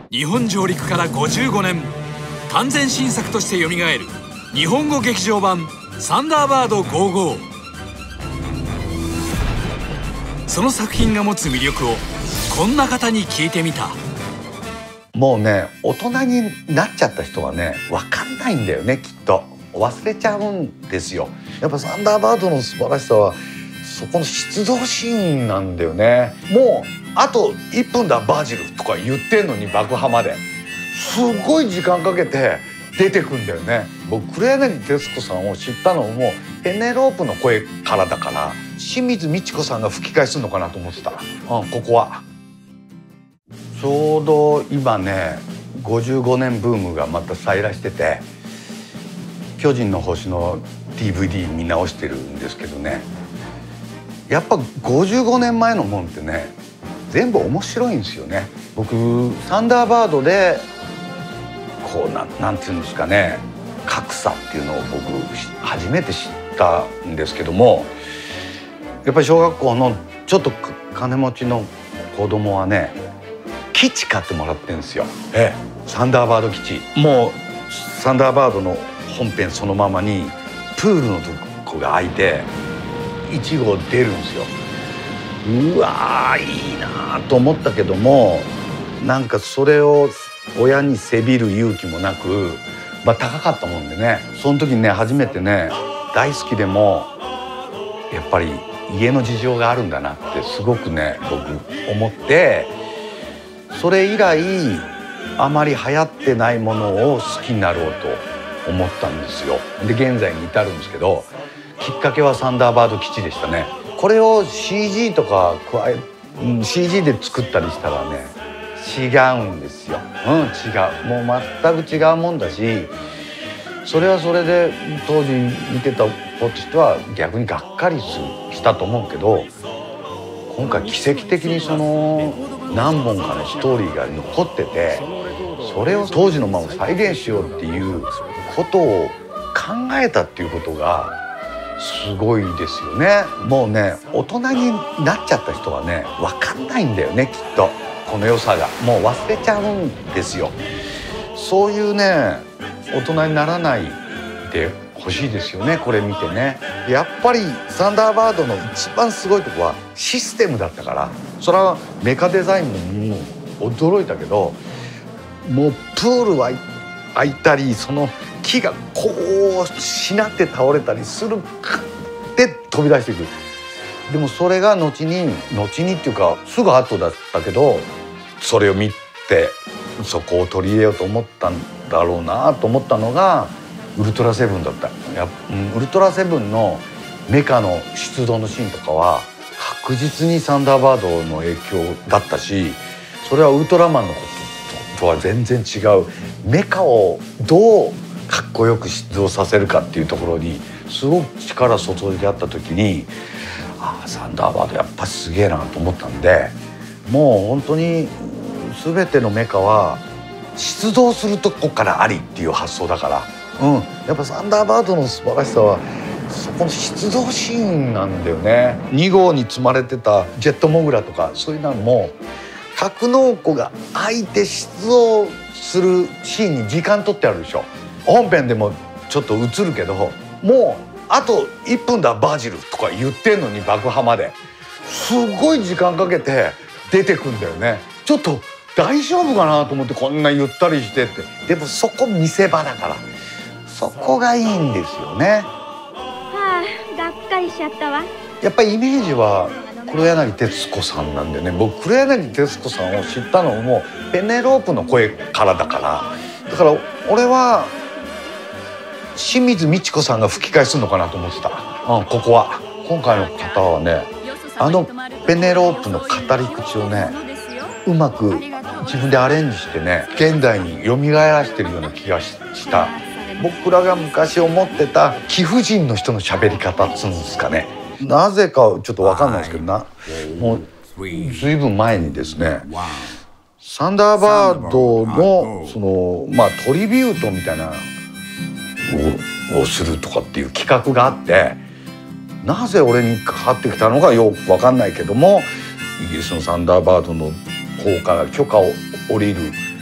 日本上陸から55年、完全新作として蘇る日本語劇場版「サンダーバード55」。その作品が持つ魅力をこんな方に聞いてみた。 もうね、大人になっちゃった人はね、分かんないんだよね、きっと。忘れちゃうんですよ。やっぱサンダーバードの素晴らしさはそこの出動シーンなんだよね。もうあと1分だバージルとか言ってんのに、爆破まですごい時間かけて出てくんだよね。僕黒柳徹子さんを知ったのもペネロープの声からだから、清水ミチコさんが吹き替えするのかなと思ってた。ここはちょうど今ね、55年ブームがまた再来してて、巨人の星の DVD 見直してるんですけどね、やっぱ55年前のもんってね、全部面白いんですよね。僕サンダーバードでこうなんていうんですかね、格差っていうのを僕初めて知ったんですけども、やっぱり小学校のちょっと金持ちの子供はね、基地買ってもらってるんですよ。サンダーバード基地。もうサンダーバードの本編そのままにプールのとこが開いて1号出るんですよ。うわー、いいなと思ったけども、なんかそれを親にせびる勇気もなく、高かったもんでね、その時にね、初めてね、大好きでもやっぱり家の事情があるんだなってすごくね、僕思って、それ以来あまり流行ってないものを好きになろうと思ったんですよ。で現在に至るんですけど、きっかけはサンダーバード基地でしたね。これを CG とかCG で作ったりしたらね、違うんですよ。違う。もう全く違うもんだし、それはそれで当時見てた子としては逆にがっかりしたと思うけど、今回奇跡的にその何本かのストーリーが残ってて、それを当時のまま再現しようっていうことを考えたっていうことがすごいですよね。もうね、大人になっちゃった人はね、分かんないんだよね、きっと。この良さがもう忘れちゃうんですよ。そういうね、大人にならないでほしいですよね、これ見てね。やっぱりサンダーバードの一番すごいとこはシステムだったから、それはメカデザインも驚いたけど、もうプールは開いたり、その木がこうしなって倒れたりするで飛び出していく。でもそれが後にっていうかすぐ後だったけど、それを見てそこを取り入れようと思ったんだろうなと思ったのがウルトラセブンだった。ウルトラセブンのメカの出動のシーンとかは確実にサンダーバードの影響だったし、それはウルトラマンのこととは全然違うメカをどうかっこよく出動させるかっていうところにすごく力注いであった時に、サンダーバードやっぱすげえなと思ったんで、もう本当に全てのメカは出動するとこからありっていう発想だから、やっぱサンダーバードの素晴らしさはそこの出動シーンなんだよね。2号に積まれてたジェットモグラとかそういうのも格納庫が開いて出動するシーンに時間取ってあるでしょ。本編でもちょっと映るけど、もうあと1分だバージルとか言ってんのに、爆破まですごい時間かけて出てくんだよね。ちょっと大丈夫かなと思って、こんなゆったりしてって。でもそこ見せ場だから、そこがいいんですよね。 がっかりしちゃったわ。 やっぱりイメージは黒柳徹子さんなんでね、僕黒柳徹子さんを知ったのもペネロープの声からだから、だから俺は清水ミチコさんが吹き替えするのかなと思ってた。ここは今回の方はね、ペネロープの語り口をね、うまく自分でアレンジしてね、現代に蘇らしてるような気がした。僕らが昔思ってた貴婦人の人の喋り方っつうんですかね、なぜかちょっと分かんないですけどもう随分前にですね、サンダーバードのそのトリビュートみたいなをするとかっていう企画があって、なぜ俺にかかってきたのかよく分かんないけども、イギリスのサンダーバードの方から許可を下りる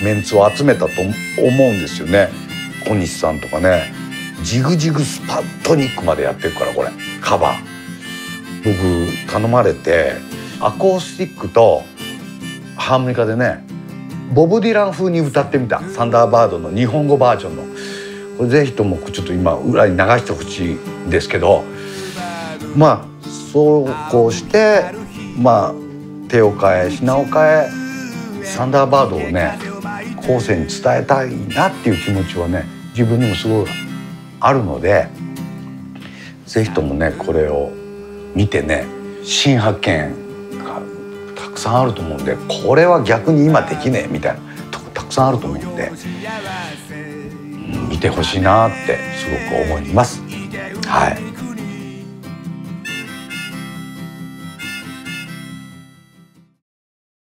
メンツを集めたと思うんですよね。小西さんとかね、ジグジグスパットニックまでやってるから、これカバー僕頼まれて、アコースティックとハーモニカでね、ボブ・ディラン風に歌ってみたサンダーバードの日本語バージョンの、これぜひともちょっと今裏に流してほしいんですけど、まあそうこうして手を変え品を変えサンダーバードをね後世に伝えたいなっていう気持ちはね自分にもすごいあるので、ぜひともねこれを見てね新発見がたくさんあると思うんで、これは逆に今できねえみたいなとこたくさんあると思うんで、見てほしいなってすごく思います。はい。